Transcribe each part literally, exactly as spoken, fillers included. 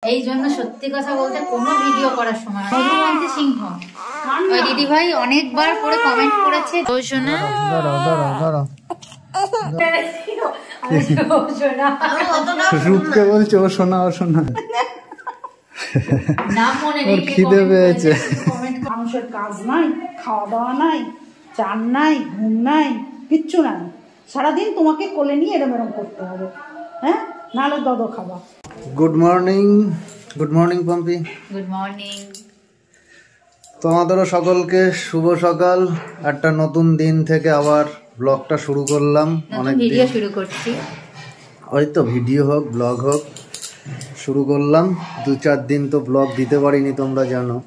এই জন্য সত্যি কথা বলতে কোনো ভিডিও করার সময় মধুমন্তী সিংহ ওই দিদি ভাই অনেকবার করে কমেন্ট করেছে ও সোনা দাঁড়াও দাঁড়াও দাঁড়াও রূপকে বলছে ও সোনা ও সোনা নাম মনে নেই খিদে পেয়েছে মানুষের কাজ নাই, খাওয়া দাওয়া নাই, চান নাই, ঘুম নাই, কিচ্ছু নাই। সারাদিন তোমাকে কোলে নিয়ে এরম এরম করতে হবে, হ্যাঁ, নাহলে দদ খাবা। Good morning, good morning Pompi. Good morning তোমাদেরও সকলকে শুভ সকাল। একটা নতুন দিন থেকে আবার ব্লগটা শুরু করলাম। অনেক ভিডিও শুরু করছি, ওই তো ভিডিও হোক ব্লগ হোক শুরু করলাম। দু চার দিন তো ব্লগ দিতে পারিনি, তোমরা জানো।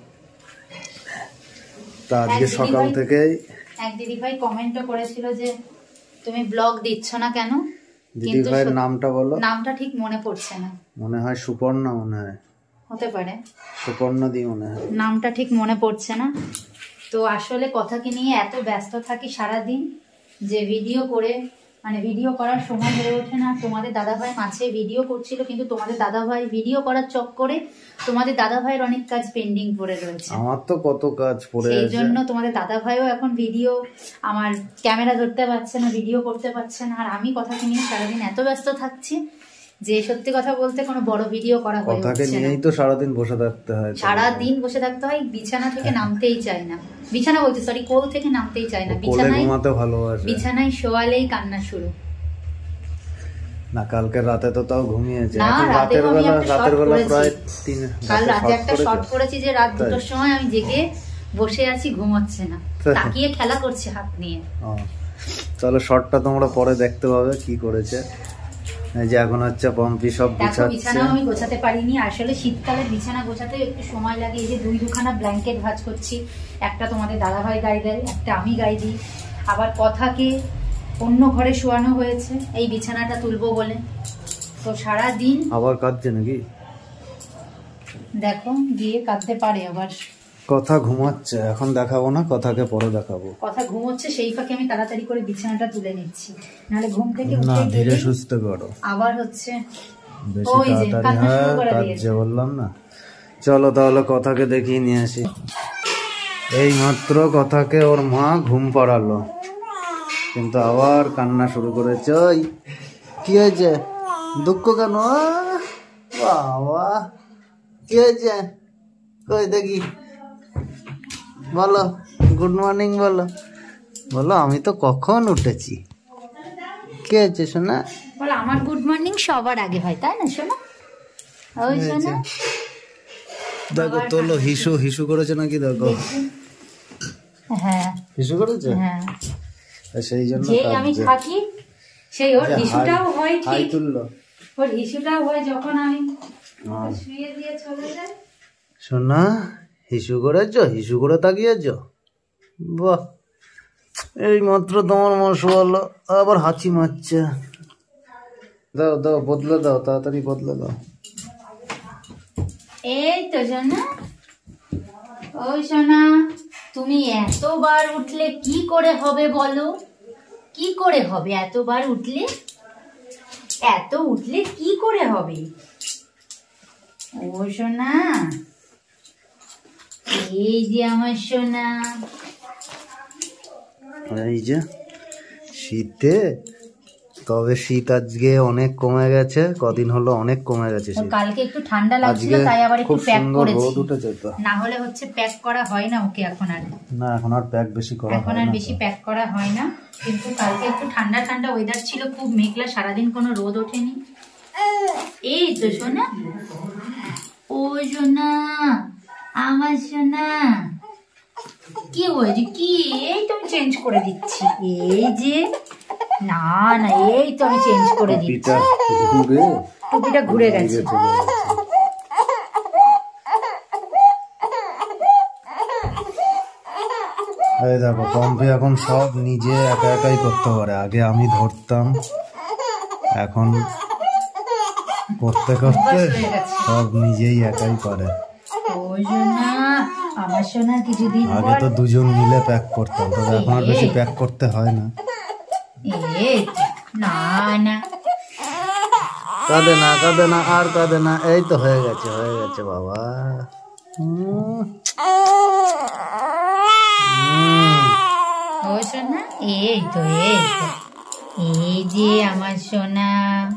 তা আজকে সকাল থেকেই এক দিদি ভাই কমেন্টও করেছিল যে তুমি ব্লগ দিচ্ছ না কেন। দিদি ভাইয়ের নামটা বলো। নামটা ঠিক মনে পড়ছে না, মনে হয় সুপর্ণা, মনে হয় হতে পারে সুপর্ণা দি মনে হয়, নামটা ঠিক মনে পড়ছে না। তো আসলে কথাকে নিয়ে এত ব্যস্ত থাকি সারাদিন যে ভিডিও করে মানে ভিডিও করার সময় হয়ে ওঠে না। তোমাদের দাদাভাই মাঝে ভিডিও করছিল, কিন্তু তোমাদের দাদাভাই ভিডিও করার চক্করে তোমাদের দাদাভাইয়ের অনেক কাজ পেন্ডিং পড়ে রয়েছে। আমার তো কত কাজ পড়ে আছে, সেই জন্য তোমাদের দাদাভাইও এখন ভিডিও আমার ক্যামেরা ধরতে পারছে না, ভিডিও করতে পারছে না। আর আমি কথাকে নিয়ে সারাদিন এত ব্যস্ত থাকছি যে সত্যি কথা বলতে কোনো বড় ভিডিও করা হয়ে কথাকে উঠছে না। নিয়েই তো সারাদিন বসে থাকতে হয়, সারাদিন বসে থাকতে হয়, বিছানা থেকে নামতেই চাই না। বিছানা বলতে সরি কোল থেকে নামতেই চাই না। বিছানায় ঘুমাতে ভালোবাসে, বিছানায় শোয়ালেই কান্না শুরু। না কালকে রাতে তো তাও ঘুমিয়েছে। এখন রাতের বেলা রাতের বেলা প্রায় তিন কাল রাতে একটা শট করেছি যে রাত দুটোর সময় আমি জেগে বসে আছি, ঘুমাচ্ছে না, তাকিয়ে খেলা করছে হাত নিয়ে। তাহলে শটটা তোমরা পরে দেখতে পাবে কি করেছে। এই যে এখন হচ্ছে পম্পি সব গুছাচ্ছে। বিছানা আমি গোছাতে পারিনি, আসলে শীতকালে বিছানা গোছাতে একটু সময় লাগে। এই যে দুই দুখানা ব্ল্যাঙ্কেট ভাঁজ করছি, একটা তোমাদের দাদাভাই গায়ে দেয়, একটা আমি গায়ে দিই। আবার কথাকে অন্য ঘরে শোয়ানো হয়েছে এই বিছানাটা তুলবো বলে। তো সারা দিন আবার কাঁদছে নাকি দেখো, গিয়ে কাঁদতে পারে আবার। কথা ঘুমাচ্ছে, এখন দেখাবো না, কথাকে পরে দেখাবো। কথা ঘুমোচ্ছে, সেই ফাঁকে আমি তাড়াতাড়ি করে বিছানাটা তুলে নিচ্ছি, নাহলে ঘুম থেকে না উঠে ধীরে সুস্থ করো, আবার হচ্ছে বেশি তাড়াতাড়ি হ্যাঁ কাঁদছে বললাম না। চলো তাহলে কথাকে দেখিয়ে নিয়ে আসি। এই মাত্র কথাকে ওর মা ঘুম পাড়ালো, কিন্তু আবার কান্না শুরু করেছে। ওই কি হয়েছে, দুঃখ কেন বাবা, কি হয়েছে কই দেখি, বলো গুড মর্নিং বলো, বলো আমি তো কখন উঠেছি। কি হয়েছে শোনা, বলো আমার গুড মর্নিং সবার আগে হয়, তাই না শোনা? ওই শোনা দেখো তোলো, হিসু হিসু করেছে নাকি দেখো। হ্যাঁ হিসু করেছে, হ্যাঁ সেই জন্য যে আমি থাকি সেই ওর হিসুটাও হয় ঠিক, তুললো ওর হিসুটাও হয় যখন আমি শুয়ে দিয়ে চলে যাই। শোনা হিসু করেছো, হিসু করে তাকিয়েছো, বাহ এই মাত্র তোমার মা শোয়ালো, আবার হাঁচি মারছে। দাও দাও বদলে দাও, তাড়াতাড়ি বদলে দাও। এই তো সোনা, ওই সোনা তুমি এতবার উঠলে কি করে হবে বলো, কি করে হবে? এতবার উঠলে এত উঠলে কি করে হবে? ও সোনা, এই যে আমার সোনা, এই যে শীতে, তবে শীত আজকে অনেক কমে গেছে, কদিন হলো অনেক কমে গেছে শীত। কালকে একটু ঠান্ডা লাগছিল তাই আবার একটু প্যাক করেছি, না হলে হচ্ছে প্যাক করা হয় না ওকে এখন আর। না এখন আর প্যাক বেশি করা হয় না, এখন আর বেশি প্যাক করা হয় না। কিন্তু কালকে একটু ঠান্ডা ঠান্ডা ওয়েদার ছিল, খুব মেঘলা, সারাদিন কোনো রোদ ওঠেনি। এই তো সোনা, ও সোনা আমার সোনা, কি হয়েছে কি? এই তো আমি চেঞ্জ করে দিচ্ছি, এই যে না না এই তো আমি চেঞ্জ করে দিচ্ছি। টুপিটা ঘুরে গেছে। এই দেখো পম্পি এখন সব নিজে একা একাই করতে পারে, আগে আমি ধরতাম, এখন করতে করতে সব নিজেই একাই পারে। আমার সোনা কিছুদিন আগে তো দুজন মিলে প্যাক করতাম, তবে এখন আর বেশি প্যাক করতে হয় না। না না কাঁদে না কাঁদে না আর কাঁদে না। এই তো হয়ে গেছে হয়ে গেছে বাবা। হুম। ও সোনা, এই তো এই তো এই যে আমার সোনা,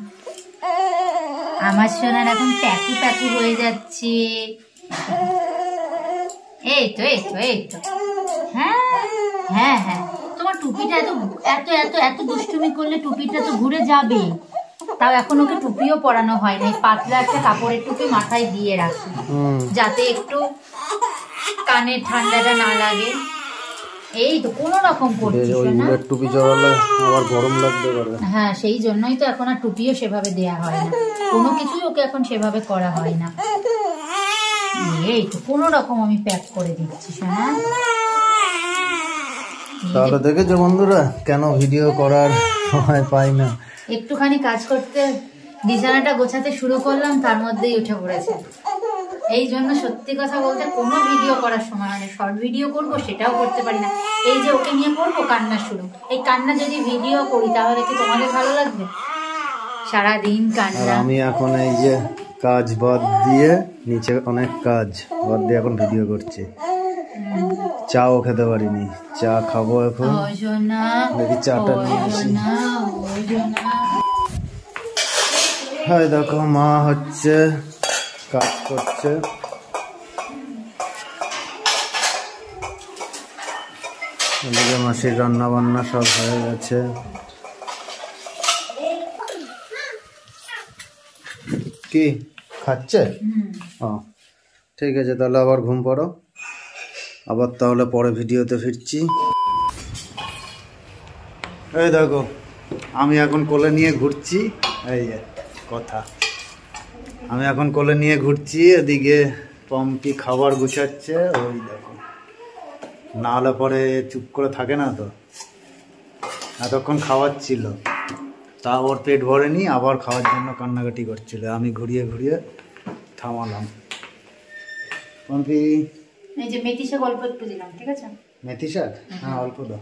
আমার সোনার এখন প্যাকু প্যাকু হয়ে যাচ্ছে। এই তো এই তো এই তো হ্যাঁ হ্যাঁ হ্যাঁ, তোমার টুপিটা এত এত এত এত দুষ্টুমি করলে টুপিটা তো ঘুরে যাবে। তাও এখন ওকে টুপিও পরানো হয় না, পাতলা একটা কাপড়ের টুপি মাথায় দিয়ে রাখি যাতে একটু কানে ঠান্ডাটা না লাগে। এই তো কোনো রকম করছিস না, টুপি জড়ালে আবার গরম লাগতে পারে। হ্যাঁ সেই জন্যই তো এখন আর টুপিও সেভাবে দেয়া হয় না, কোনো কিছুই ওকে এখন সেভাবে করা হয় না। এই তো কোনো রকম আমি প্যাক করে দিচ্ছি সোনা। তাহলে দেখেছো বন্ধুরা কেন ভিডিও করার সময় পাই না। একটুখানি কাজ করতে বিছানাটা গোছাতে শুরু করলাম, তার মধ্যেই উঠে পড়েছে। এই জন্য সত্যি কথা বলতে কোনো ভিডিও করার সময় হয় না। শর্ট ভিডিও করবো সেটাও করতে পারি না। এই যে ওকে নিয়ে করবো কান্না শুরু, এই কান্না যদি ভিডিও করি তাহলে কি তোমাদের ভালো লাগবে? সারাদিন কান্না। আমি এখন এই যে কাজ বাদ দিয়ে নিচে অনেক কাজ বাদ দিয়ে এখন ভিডিও করছি। চাও খেতে পারিনি, চা খাবো এখন। দেখি চাটা নিয়ে আসি। হ্যাঁ দেখো মা হচ্ছে কাজ করছে। এদিকে মাসির রান্না বান্না সব হয়ে গেছে। কি খাচ্ছে? ও ঠিক আছে, তাহলে আবার ঘুম পড়ো। আবার তাহলে পরে ভিডিওতে ফিরছি। এই দেখো আমি এখন কোলে নিয়ে ঘুরছি। এই যে কথা, আমি এখন কোলে নিয়ে ঘুরছি, এদিকে পম্পি খাবার গুছাচ্ছে। ওই দেখো, না হলে পরে চুপ করে থাকে না তো, এতক্ষণ খাওয়াচ্ছিল, তা ওর পেট ভরেনি, আবার খাওয়ার জন্য কান্নাকাটি করছিল। আমি ঘুরিয়ে ঘুরিয়ে থামালাম। পম্পি এই যে মেথি শাক অল্প একটু দিলাম, ঠিক আছে? মেথি শাক হ্যাঁ অল্প দাও।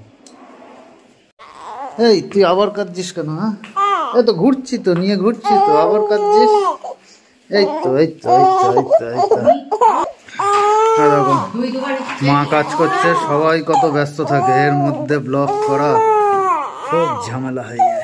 এই তুই আবার কাঁদছিস কেন? হ্যাঁ এই তো ঘুরছি তো, নিয়ে ঘুরছি তো, আবার কাঁদছিস? এই তো এই তো এই তো এই তো এই তো দেখো মা কাজ করছে, সবাই কত ব্যস্ত থাকে, এর মধ্যে ব্লগ করা খুব ঝামেলা হয়ে যায়।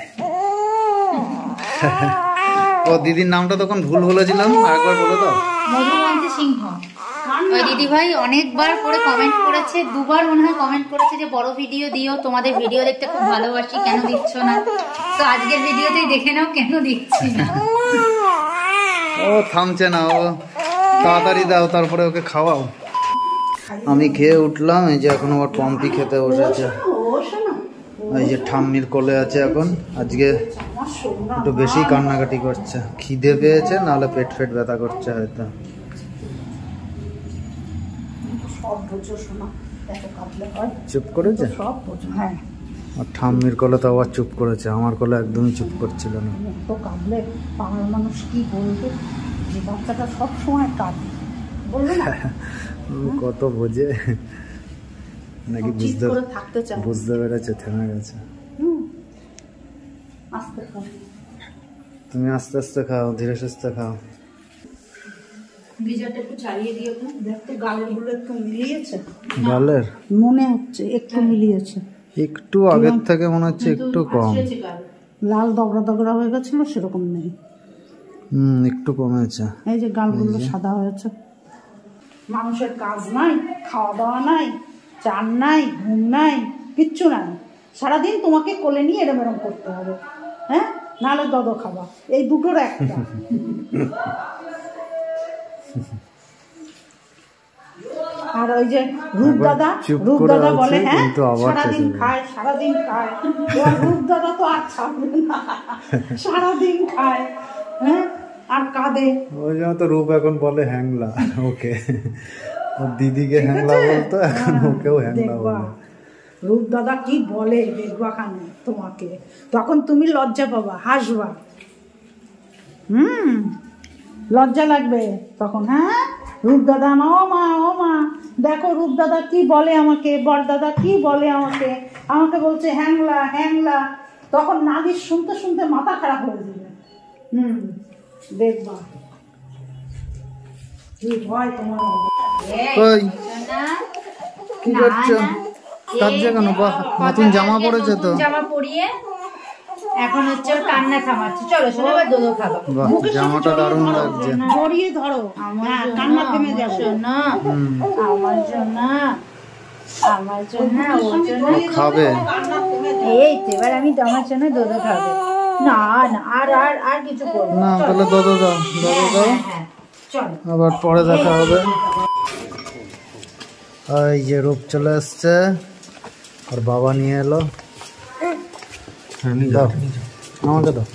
ও দিদির নামটা তখন ভুল বলেছিলাম, আরেকবার বলে দাও। মধুমন্তী সিংহ। ওই দিদি ভাই অনেকবার করে কমেন্ট করেছে, দুবার মনে হয় কমেন্ট করেছে যে বড় ভিডিও দিও, তোমাদের ভিডিও দেখতে খুব ভালোবাসি, কেন দিচ্ছ না? তো আজকের ভিডিওতেই দেখে নাও কেন দিচ্ছি না। ও থামছে না, ও তাড়াতাড়ি দাও তারপরে ওকে খাওয়াও। আমি খেয়ে উঠলাম, এই যে এখন আবার পম্পি খেতে বসেছে। এই যে ঠাম্মির কোলে আছে এখন, আজকে একটু বেশি কান্নাকাটি করছে, খিদে পেয়েছে, নাহলে পেট ফেট ব্যথা করছে হয়তো। চুপ করেছে? হ্যাঁ, আর ঠাম্মির কোলে তো আবার চুপ করেছে, আমার কোলে একদমই চুপ করছিল না। তো কাঁদলে পাড়ার মানুষ কি বলবে, যে বাচ্চাটা সব সময় কাঁদে, বলবে না? কত বোঝে নাকি, বুঝতে থাকতে চায়, বুঝতে পেরেছে, থেমে গেছে। আস্তে খাও, তুমি আস্তে আস্তে খাও, ধীরে সুস্থে খাও। ভিজাটা একটু ছাড়িয়ে দিও তো, দেখতে গালের গুলো একটু মিলিয়েছে, গালের মনে হচ্ছে একটু মিলিয়েছে, একটু আগের থেকে মনে হচ্ছে একটু কম, লাল দগড়া দগড়া হয়ে গেছিল, সেরকম নেই। হুম একটু কমেছে। এই যে গালগুলো সাদা হয়েছে। মানুষের কাজ নাই, খাওয়া দাওয়া নাই, চান নাই, ঘুম নাই, কিচ্ছু নাই, সারাদিন তোমাকে কোলে নিয়ে এরম এরম করতে হবে, হ্যাঁ, নাহলে দদ খাবা, এই দুটোর একটা। আর ওই যে রূপদাদা, রূপদাদা বলে হ্যাঁ সারাদিন খায় সারাদিন খায়, রূপদাদা তো আর ছাড়বে না, সারাদিন খায়, হ্যাঁ, আর কাঁদে। ওই জন্য তো রূপ এখন বলে হ্যাংলা ওকে, ওর দিদিকে হ্যাংলা বলতো, এখন ওকেও হ্যাংলা বলে। রূপদাদা কি বলে দেখবা খানে তোমাকে, তখন তুমি লজ্জা পাবা, হাসবা, হুম লজ্জা লাগবে তখন। হ্যাঁ রূপদাদা মা, ও মা ও মা দেখো রূপদাদা কি বলে আমাকে, বড়দাদা কি বলে আমাকে, আমাকে বলছে হ্যাংলা হ্যাংলা, তখন নাদির শুনতে শুনতে মাথা খারাপ হয়ে যাবে। হুম দেখবা কি হয় তোমার। কই কি করছো? কাঁদছে কেন? বাহ, নতুন জামা পরেছে তো। জামা পরিয়ে এখন হচ্ছে ওর কান্না থামাচ্ছে। চলো শোনো, এবার দোদো খাবো। বাহ, জামাটা দারুণ লাগছে। জড়িয়ে ধরো, হ্যাঁ কান্না থেমে যাবে। না আমার জন্য, আমার জন্য, ওর জন্য খাবে। এই তো এবার আমি তোমার জন্য দোদো খাবো। না না আর আর আর কিছু করবো না, তাহলে দোদো দাও, দোদো দাও। চলো আবার পরে দেখা হবে। এই যে রূপ চলে এসছে, আর বাবা নিয়ে এলো। দাও আমাকে দাও।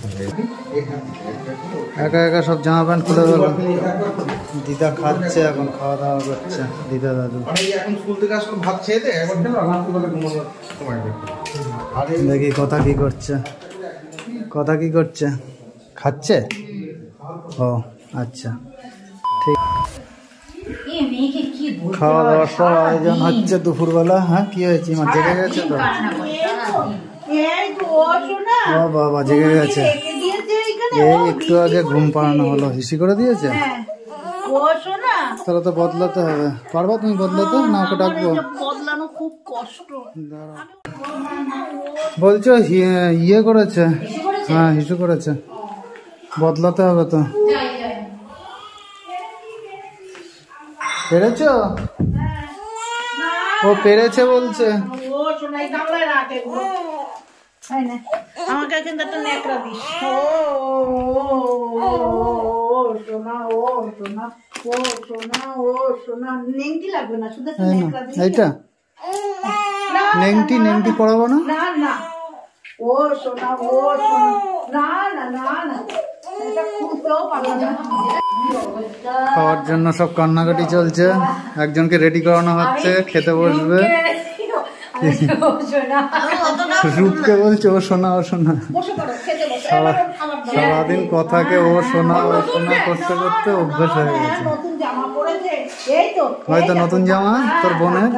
একা একা সব জামা প্যান্ট খুলে গেল। দিদা খাচ্ছে, এখন খাওয়া দাওয়া করছে দিদা দাদু। দেখি কথা কি করছে, কথা কি করছে, খাচ্ছে। ও আচ্ছা ঠিক। খাওয়া দাওয়ার সব আয়োজন হচ্ছে দুপুরবেলা। হ্যাঁ কি হয়েছে? আমার জেগে গেছে তো। ও বাবা জেগে গেছে। এই একটু আগে ঘুম পাড়ানো হলো, হিসি করে দিয়েছে। তাহলে তো বদলাতে হবে। পারবা তুমি বদলাতে? না ওকে ডাকবো? বদলানো খুব কষ্ট। বলছো ইয়ে করেছে, হ্যাঁ হিসু করেছে, বদলাতে হবে তো। পেরেছ? ও পেরেছে বলছে। আমাকে কিন্তু একটা নেকড়া দিস। ও সোনা, ও সোনা, ও সোনা, ও সোনা। নেংটি লাগবে না, শুধু একটা নেকড়া দিস। এইটা নেংটি, নেংটি পড়াবো না। না না, ও সোনা, ও সোনা। না না না না, এটা খুলতেও পারবে না। খাওয়ার জন্য সব কান্নাকাটি চলছে। একজনকে রেডি করানো হচ্ছে, খেতে বসবে। রূপকে বলছে ও সোনা, ও সোনা। সারাদিন কথাকে ও সোনা, ও সোনা করতে করতে অভ্যেস হয়ে গেছে। হয়তো নতুন জামা তোর বোনের।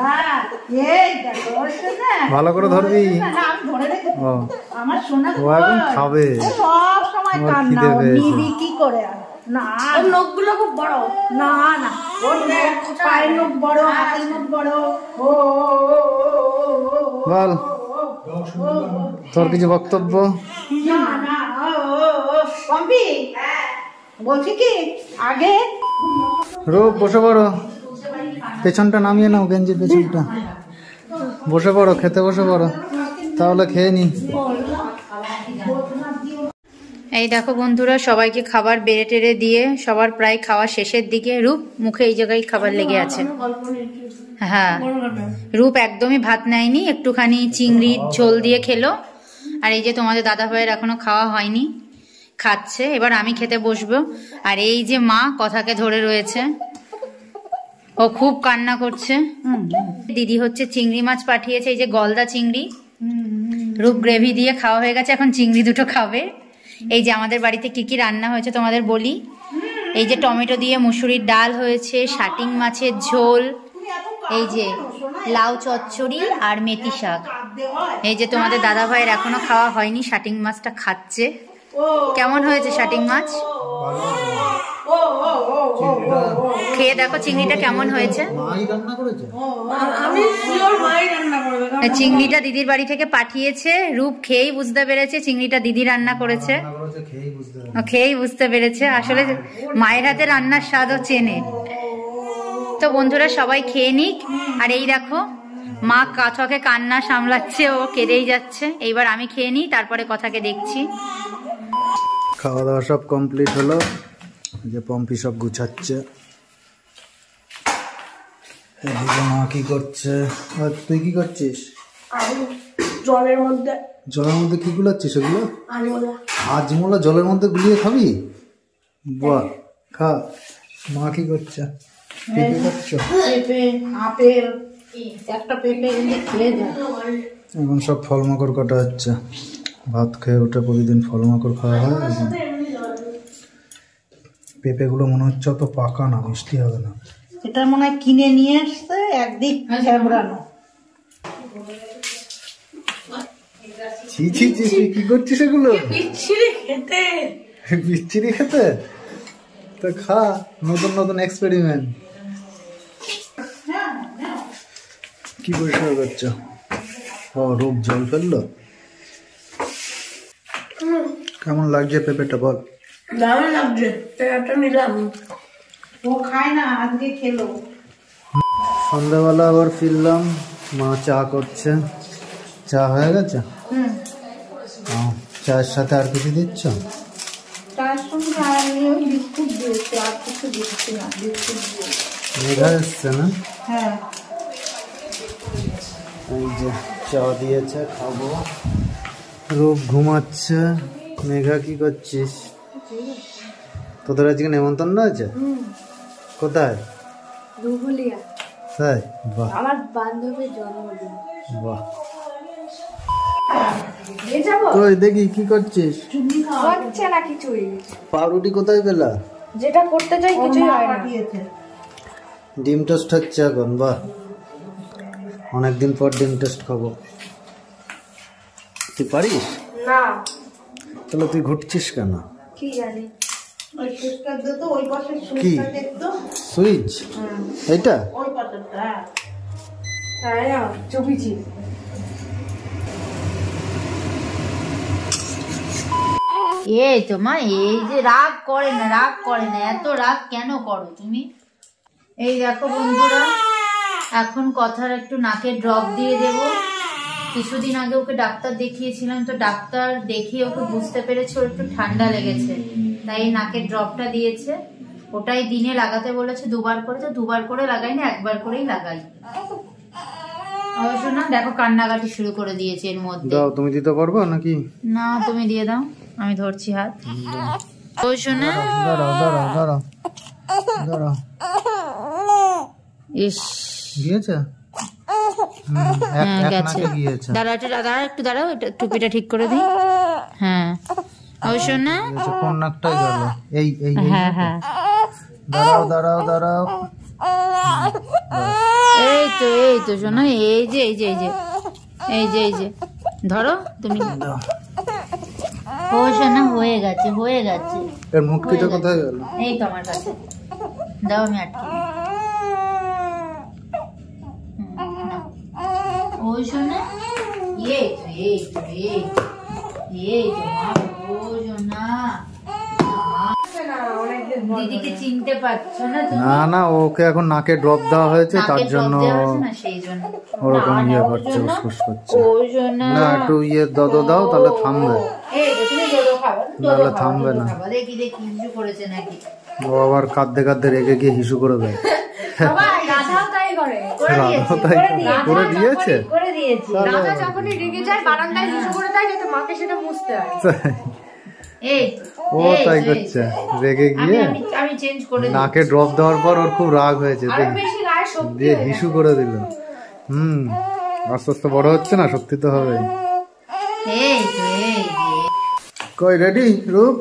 ভালো করে ধরবি। ও ও এখন খাবে। সব সময় কান্না, নিবি কি করে? না নখগুলো খুব বড়। না না, ওর পায়ের নখ বড়, হাতের নখ বড়। ও বল তোর কিছু বক্তব্য। না না, পম্পি বলছি কি আগে। রূপ বসে পড়ো, পেছনটা নামিয়ে নাও, গেঞ্জির পেছনটা। বসে পড়ো, খেতে বসে পড়ো, তাহলে খেয়ে নি। এই দেখো বন্ধুরা, সবাইকে খাবার বেড়ে টেড়ে দিয়ে সবার প্রায় খাওয়া শেষের দিকে। রূপ মুখে এই জায়গায় খাবার লেগে আছে। হ্যাঁ, রূপ একদমই ভাত নেয়নি, একটুখানি চিংড়ির ঝোল দিয়ে খেলো। আর এই যে তোমাদের দাদা ভাইয়ের এখনো খাওয়া হয়নি, খাচ্ছে। এবার আমি খেতে বসবো। আর এই যে মা কথাকে ধরে রয়েছে, ও খুব কান্না করছে। দিদি হচ্ছে চিংড়ি মাছ পাঠিয়েছে, এই যে গলদা চিংড়ি। রূপ গ্রেভি দিয়ে খাওয়া হয়ে গেছে, এখন চিংড়ি দুটো খাবে। এই যে আমাদের বাড়িতে কি কি রান্না হয়েছে তোমাদের বলি। এই যে টমেটো দিয়ে মুসুরির ডাল হয়েছে, শাটিং মাছের ঝোল, এই যে লাউ চচ্চড়ি আর মেথি শাক। এই যে তোমাদের দাদা ভাইয়ের এখনো খাওয়া হয়নি, শাটিং মাছটা খাচ্ছে। কেমন হয়েছে শাটিং মাছ? খেয়ে দেখো চিংড়িটা কেমন হয়েছে। চিংড়িটা দিদির বাড়ি থেকে পাঠিয়েছে। রূপ খেয়েই বুঝতে পেরেছে চিংড়িটা দিদি রান্না করেছে। খেয়েই বুঝতে পেরেছে আসলে মায়ের হাতে রান্নার স্বাদও চেনে। তো বন্ধুরা সবাই খেয়ে নিক। আর এই দেখো মা কথাকে কান্না সামলাচ্ছে, ও কেঁদেই যাচ্ছে। এইবার আমি খেয়ে নিই, তারপরে কথাকে দেখছি। খাওয়া দাওয়া সব কমপ্লিট হলো, যে পম্পি সব গুছাচ্ছে। এদিকে মা কি করছে, আর তুই কি করছিস? জলের মধ্যে। জলের মধ্যে কি গুলাচ্ছিস ওগুলো? আজমোলা জলের মধ্যে গুলিয়ে খাবি? বাহ, খা। মা কি করছে? পেঁপে করছো? পেঁপে, আপেল, একটা পেঁপে এনে খেয়ে যায়। এখন সব ফলমাকড় কাটা হচ্ছে। ভাত খেয়ে উঠে প্রতিদিন ফলমাকড় খাওয়া হয়। পেঁপেগুলো মনে হচ্ছে অত পাকা না, মিষ্টি হবে না। এটা মনে হয় কিনে নিয়ে আসছে, একদিক ফেবরানো। ছি ছি ছি, কি করছিস এগুলো? বিচ্ছিরি খেতে। বিচ্ছিরি খেতে? তো খা, নতুন নতুন এক্সপেরিমেন্ট। কি পরিষ্কার করছো? ও রূপ জল ফেললো। কেমন লাগছে পেঁপেটা বল? দারুণ লাগছে, পেঁপেটা নিলাম। ও খায় না, আজকে খেলো। সন্ধ্যাবেলা আবার ফিরলাম, মা চা করছে। চা হয়ে গেছে? হুম, ও, চায়ের সাথে আর কিছু দিচ্ছ? তার সঙ্গে আর আমি ওই বিস্কুট দিয়েছি, আর কিছু দিচ্ছি না, বিস্কুট দিয়েছি। মেঘা এসছে না? হ্যাঁ, এই যে চা দিয়েছে, খাবো। রূপ ঘুমাচ্ছে। মেঘা কি করছিস? তোদের আজকে নেমন্তন্ন আছে? কোথায়? রুহুলিয়া, তাই? বাহ আমার বান্ধবীর জন্মদিন। বাহ। নিয়ে যাবো? ওই দেখি কি করছিস? হচ্ছে না কিছুই, পাউরুটি কোথায় পেলা? যেটা করতে চাই কিছুই হয় না। দিয়েছে। ডিম টোস্ট হচ্ছে এখন। বাহ, অনেকদিন পর ডিম টোস্ট খাবো। তুই পারিস? না, তাহলে তুই ঘুরছিস কেন? কি জানি। ওই সুইচটা দিত, ওই পাশে কি সুইচটা দেখতো। সুইচ? এইটা? ওই পাশেরটা। তাই না, চুপিছি। এই তো মা, এই যে রাগ করে না, রাগ করে না, এত রাগ কেন করো তুমি? এই দেখো বন্ধুরা, এখন কথার একটু নাকে ড্রপ দিয়ে দেব। কিছুদিন আগে ওকে ডাক্তার দেখিয়েছিলাম, তো ডাক্তার দেখিয়ে ওকে বুঝতে পেরেছে ওর একটু ঠান্ডা লেগেছে, তাই এই নাকের ড্রপটা দিয়েছে। ওটাই দিনে লাগাতে বলেছে দুবার করে, তো দুবার করে লাগাই না, একবার করেই লাগাই। অবশ্য না, দেখো কান্নাকাটি শুরু করে দিয়েছে এর মধ্যে। দাও, তুমি দিতে পারবে নাকি? না, তুমি দিয়ে দাও, আমি ধরছি হাত। অবশ্য না, দাঁড়াও দাঁড়াও দাঁড়াও দাঁড়াও। ইস, গিয়েছে? হুম, এক হ্যাঁ এক গেছে। নাকে গিয়েছে। দাঁড়াও একটু, দাঁড়াও একটু, দাঁড়াও, এটা টুপিটা ঠিক করে দিই। হ্যাঁ অবশ্য না, গিয়েছে, কোন নাকটাই গেল? এই এই এই হ্যাঁ নাকে? হ্যাঁ, দাঁড়াও দাঁড়াও দাঁড়াও। এই তো এই তো শোনো, এই যে এই যে এই যে এই যে এই যে ধরো তুমি। দাও। অবশ্য না, হয়ে গেছে হয়ে গেছে। এর মুটকিটা কোথায় গেল? এই তো আমার কাছে, দাও আমি আটকে দিই। হুম, নাও। ওই শোনা, এই তো এই তো এই তো এই তো মা, ওই শোনা, দিদিকে চিনতে পারছো না তুমি? না না, ওকে এখন নাকে ড্রপ দেওয়া হয়েছে, তার নাকে জন্য drop দেওয়া হয়েছে না, সেই জন্য। ওরকম না, ইয়ে না, ওর করছে, জন্য- উসকুস করছে। ওই জন্য। না, একটু ইয়ে দদ দাও, তাহলে থামবে। এই তো তুমি ডোডো খাবে, ডোডো নাহলে খাবে, থামবে ডোডো না। খাবে। দেখি দেখি কিছু করেছে নাকি। ও আবার কাঁদতে কাঁদতে রেগে গিয়ে হিসু করে দেয়। রাধাও তাই করে। করে রাধাও দিয়েছি, তাই করে করে। দিয়েছি। করে দিয়েছে? করে দিয়েছি। রাধা যখনই রেগে যায় বারান্দায় হিসু করে দেয়, যাতে মাকে সেটা মুছতে হয়। এই তো, ও এই তাই তো, এই করছে, তো। রেগে আমি গিয়ে আমি আমি চেঞ্জ করে দিই। নাকে ড্রপ দেওয়ার পর ওর খুব রাগ হয়েছে, আরো দেখ- বেশি গায়ে শক্তি দিয়ে হয়ে হিসু করে দিল। হুম, আস্তে আস্তে বড় হচ্ছে না, সত্যি তো হবে। এই তো এই যে। কই রেডি রূপ?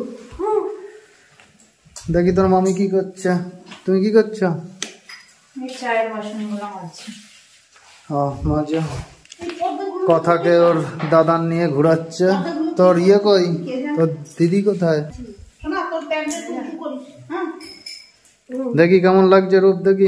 দেখি তোর মামি কি করছে। তুমি কি করছো? এই চায়ের বাসনগুলো মাজছি। ও মজা। কথাকে ওর দাদার নিয়ে ঘুরাচ্ছে। তোর ইয়ে কই? তোর দিদি কোথায়? শোনা, তোর প্যান্টে তুই কি করিস? হ্যাঁ, দেখি কেমন লাগছে রূপ, দেখি।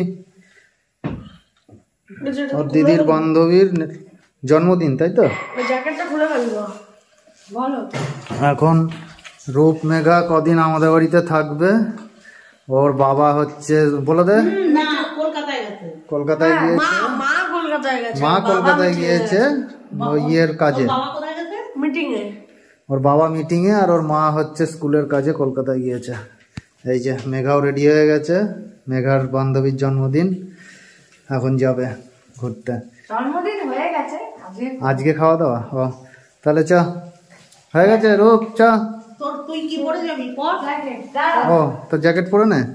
ওর দিদির বান্ধবীর নে- জন্মদিন, তাই তো? ওই জ্যাকেটটা খুলে ফেলবো, বলো। এখন রূপ মেঘা কদিন আমাদের বাড়িতে থাকবে। ওর বাবা হচ্ছে, বলে দে, না, কলকাতায় গেছে। কলকাতায় মা গিয়েছে। মা কলকাতায় গেছে, মা কলকাতায় গিয়েছে ওই ইয়ের কাজে। বাবা কোথায় গেছে? মিটিং এ। ওর বাবা মিটিং এ, আর ওর মা হচ্ছে স্কুলের কাজে কলকাতায় গিয়েছে। এই যে মেঘাও রেডি হয়ে গেছে, মেঘার বান্ধবীর জন্মদিন, এখন যাবে ঘুরতে। জন্মদিন হয়ে গেছে আজকে। আজকে খাওয়া দাওয়া? ও তাহলে চ, হয়ে গেছে রূপ, চ। তোর তুই কি পরে যাবি? পর। জ্যাকেট দাও। ও তো জ্যাকেট পরে নে।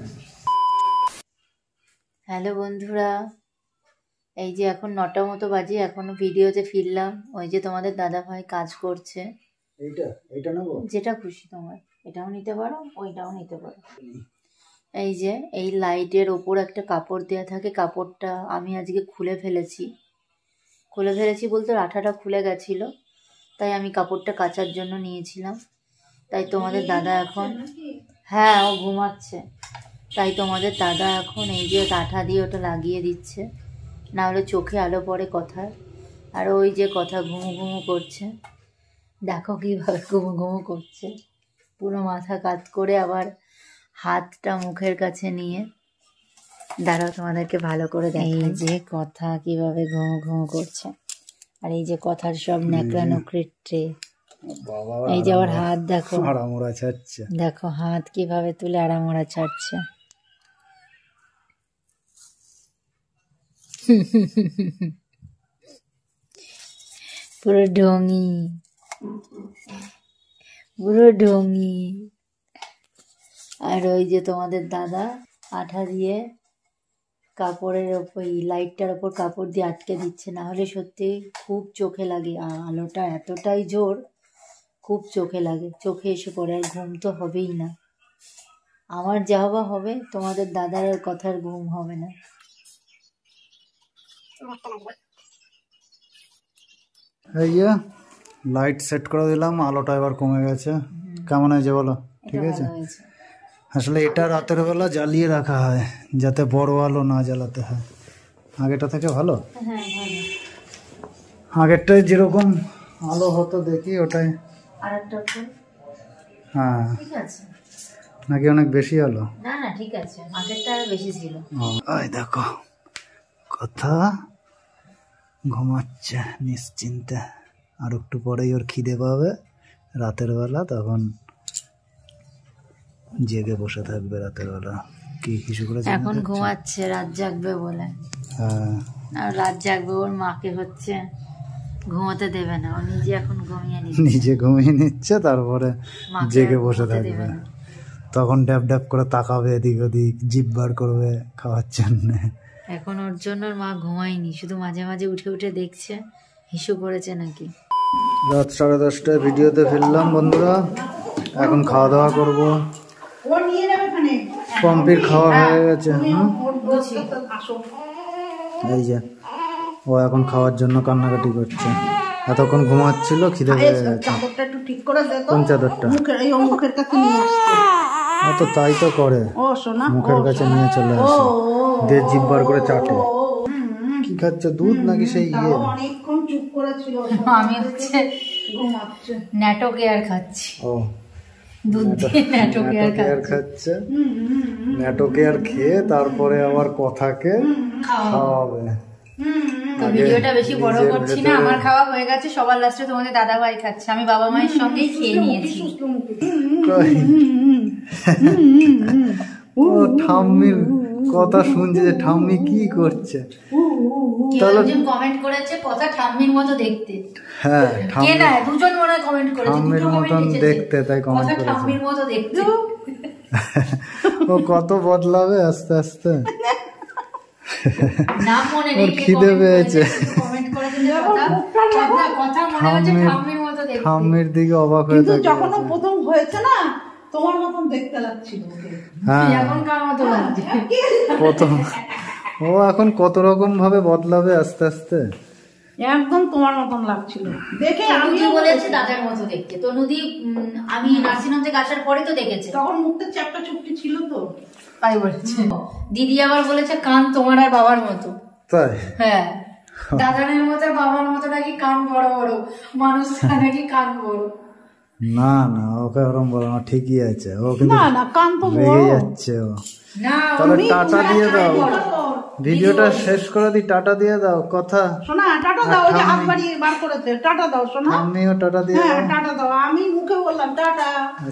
হ্যালো বন্ধুরা, এই যে এখন নটা মতো বাজে, এখনো ভিডিওতে ফিরলাম। ওই যে তোমাদের দাদা ভাই কাজ করছে। এইটা এইটা নেবো? যেটা খুশি তোমার, এটাও নিতে পারো, ওইটাও নিতে পারো। এই যে এই লাইটের ওপর একটা কাপড় দেওয়া থাকে, কাপড়টা আমি আজকে খুলে ফেলেছি। খুলে ফেলেছি বলতে আঠাটা খুলে গেছিলো, তাই আমি কাপড়টা কাচার জন্য নিয়েছিলাম। তাই তোমাদের দাদা এখন, হ্যাঁ ও ঘুমাচ্ছে, তাই তোমাদের দাদা এখন এই যে কাঁঠা দিয়ে ওটা লাগিয়ে দিচ্ছে, না হলে চোখে আলো পড়ে কথা। আর ওই যে কথা ঘুমু ঘুমু করছে, দেখো কীভাবে ঘুমু ঘুমু করছে, পুরো মাথা কাত করে আবার হাতটা মুখের কাছে নিয়ে। দাঁড়াও তোমাদেরকে ভালো করে দেখাই। এই যে কথা কিভাবে ঘুমু ঘুমু করছে, আর এই যে কথার সব ন্যাকড়া নকড়ির ট্রে। এই যে আবার হাত দেখো, আড়ামোড়া ছাড়ছে, দেখো হাত কিভাবে তুলে আড়ামোড়া ছাড়ছে। পুরো ঢঙি, পুরো ঢঙি। আর ওই যে তোমাদের দাদা আঠা দিয়ে কাপড়ের ওপর, লাইটটার ওপর কাপড় দিয়ে আটকে দিচ্ছে, না হলে সত্যি খুব চোখে লাগে। আলোটা এতটাই জোর, খুব চোখে লাগে, চোখে এসে পড়ে। আর ঘুম তো হবেই না, আমার যা বা হবে, তোমাদের দাদার কথার ঘুম হবে না। এই যে লাইট সেট করে দিলাম, আলোটা এবার কমে গেছে। কেমন হয়েছে বলো? ঠিক আছে। আসলে এটা রাতের বেলা জ্বালিয়ে রাখা হয় যাতে বড় আলো না জ্বালাতে হয়। আগেটা থেকে ভালো, আগেরটাই যেরকম আলো হতো দেখি ওটাই। হ্যাঁ, নাকি অনেক বেশি আলো? না না ঠিক আছে, আগেরটা আরো বেশি ছিল। ওই দেখো কথা ঘুমাচ্ছে নিশ্চিন্তে, আর একটু পরেই ওর খিদে পাবে রাতের বেলা, তখন জেগে বসে থাকবে রাতের বেলা। কি কিছু করে এখন ঘুমাচ্ছে, রাত জাগবে বলে। হ্যাঁ, আর রাত জাগবে, ওর মাকে হচ্ছে ঘুমোতে দেবে না, ও নিজে এখন ঘুমিয়ে নিচ্ছে, নিজে ঘুমিয়ে নিচ্ছে, তারপরে জেগে বসে থাকবে। তখন ড্যাব ড্যাব করে তাকাবে এদিক ওদিক, জিভ বার করবে খাওয়ার জন্য। এখন ওর জন্য ওর মা ঘুমায়নি, শুধু মাঝে মাঝে উঠে উঠে দেখছে হিসু করেছে নাকি। রাত সাড়ে দশটায় ভিডিওতে ফিরলাম বন্ধুরা, এখন খাওয়া দাওয়া করবো। পম্পির খাওয়া হয়ে গেছে। এই যে ও এখন খাওয়ার জন্য কান্নাকাটি করছে, এতক্ষণ ঘুমাচ্ছিল, খিদে পেয়ে গেছে। কোন চাদরটা? তো তাই তো করে, মুখের কাছে নিয়ে চলে আসে, দিয়ে জিভ বার করে চাটে। কি খাচ্ছে, দুধ নাকি সেই ইয়ে? আমি হচ্ছে ন্যাটো কেয়ার খাচ্ছি। ও, দুধ দিয়ে ন্যাটো কেয়ার খাচ্ছে। ন্যাটো কেয়ার খেয়ে তারপরে আবার কথাকে খাওয়াবে। তো ভিডিওটা বেশি বড় করছি না, আমার খাওয়া হয়ে গেছে, সবার লাস্টে তোমাদের দাদা ভাই খাচ্ছে, আমি বাবা মায়ের সঙ্গেই খেয়ে নিয়েছি। ও ঠাম্মির কথা শুনছে যে ঠাম্মি কি করছে। তাহলে কমেন্ট করেছে কথা ঠাম্মির মতো দেখতে। হ্যাঁ, কে না দুজন মনে কমেন্ট করেছে, ঠাম্মির মতন দেখতে, তাই কমেন্ট করেছে ঠাম্মির মতো দেখতে। ও কত বদলাবে আস্তে আস্তে। নাম মনে নেই, খিদে পেয়েছে। কমেন্ট করেছে যে কথা কথা মনে হচ্ছে ঠাম্মির মতো দেখতে। ঠাম্মির দিকে অবাক হয়ে থাকে। যখন প্রথম হয়েছে না, তোমার মতন দেখতে লাগছিল। হ্যাঁ, এখন কার মতো লাগছে প্রথম। ও এখন কত রকম ভাবে বদলাবে আস্তে আস্তে। একদম তোমার মতন লাগছিল দেখে। আমি বলেছি দাদার মতো দেখতে। তো নদী আমি নার্সিংহোম থেকে আসার পরে তো দেখেছে, তখন মুখটা চ্যাপটা চুপটি ছিল তো, তাই বলেছে। দিদি আবার বলেছে কান তোমার আর বাবার মতো। তাই? হ্যাঁ, দাদানের মতো বাবার মতো নাকি কান বড় বড়, মানুষ নাকি কান বড়। না না, ওকে ওরম বলো না, ঠিকই আছে। ও কিন্তু না না, কান তো রেগে যাচ্ছে ও। তাহলে টাটা দিয়ে দাও, ভিডিওটা শেষ করে দি, টাটা দিয়ে দাও। কথা শোনা, টাটা দাও। ওই যে হাত বাড়িয়ে বার করেছে, টাটা দাও শোনা। আমিও টাটা দিয়ে দাও। হ্যাঁ টাটা দাও, আমি মুখে বললাম টাটা।